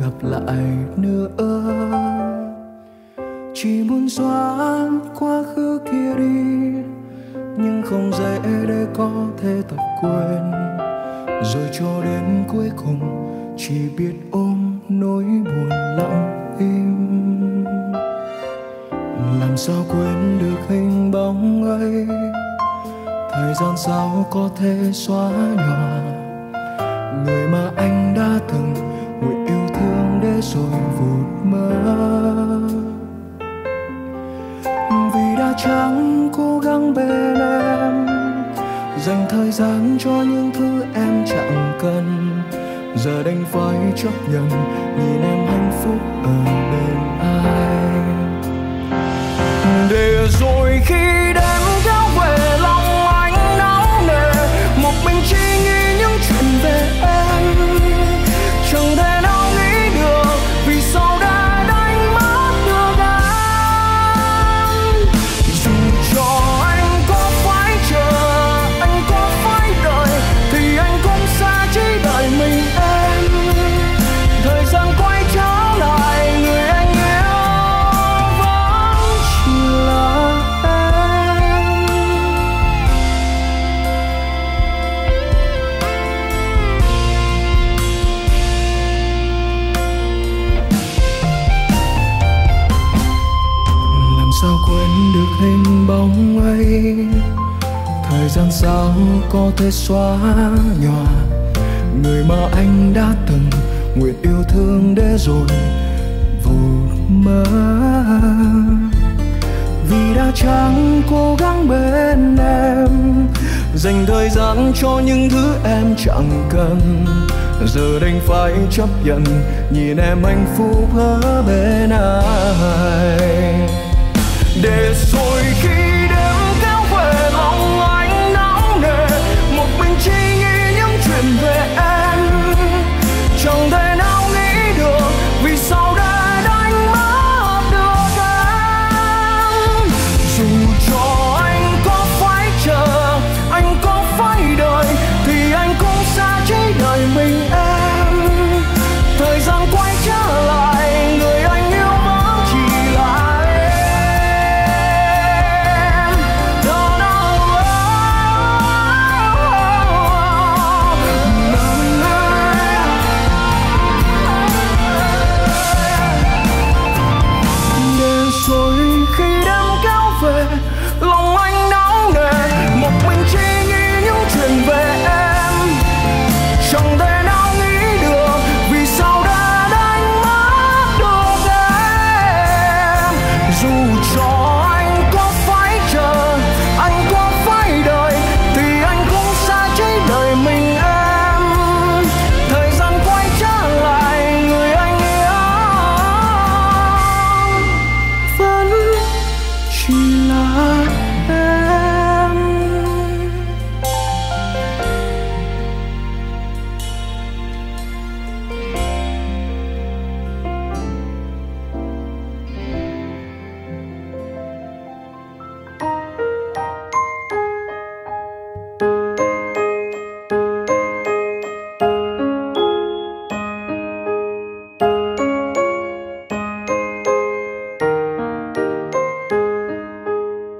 gặp lại nữa. Chỉ muốn xóa quá khứ kia đi, nhưng không dễ để có thể tập quên. Rồi cho đến cuối cùng chỉ biết ôm nỗi buồn lặng im. Làm sao quên được hình bóng ấy, thời gian sao có thể xóa nhòa người mà anh đã từng nguyện yêu thương để rồi vụt mất. Vì đã chẳng cố gắng bên em, dành thời gian cho những thứ em chẳng cần, giờ đành phải chấp nhận nhìn em hạnh phúc ở bên ai. Để rồi khi đêm kéo về lòng anh náo nề, một mình chỉ nghĩ những chuyện về em, chẳng thể nào nghĩ được vì sao đã đánh mất được em. Dù cho anh có phải chờ, anh có phải đợi, thì anh cũng sẽ chỉ đợi mình em. Thời gian quay trở lại, người anh yêu vẫn chỉ là em. Làm sao quên được hình bóng ấy, thời gian sao có thể xóa nhòa người mà anh đã từng nguyện yêu thương để rồi vụt mất. Vì đã chẳng cố gắng bên em, dành thời gian cho những thứ em chẳng cần, giờ đành phải chấp nhận nhìn em hạnh phúc ở bên ai. Để rồi